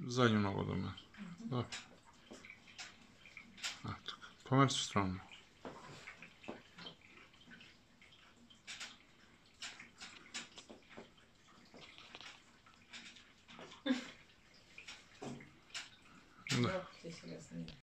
задню ногу до мене. Так. А, так. Помер цю сторону. Да.